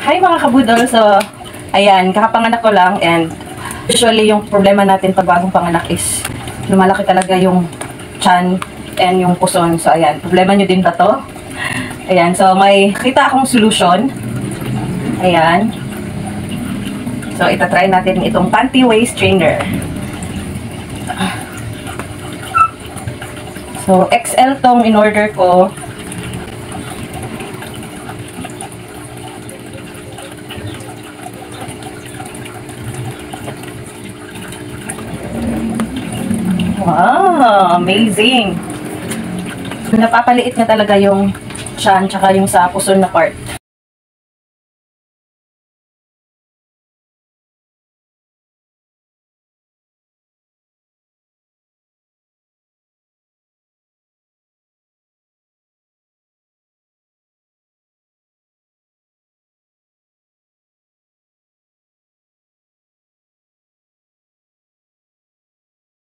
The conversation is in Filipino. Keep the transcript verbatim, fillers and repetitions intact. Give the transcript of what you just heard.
Hi mga kabudol, so ayan, kakapanganak ko lang and usually yung problema natin pag bagong panganak is lumalaki talaga yung tiyan and yung puson. So ayan, problema nyo din ba to? Ayan, so may kita akong solution. Ayan. So itatry natin itong panty waist trainer. So X L tong in order ko. Wow, amazing. Napapaliit na talaga yung tiyan tsaka yung sa puson na part.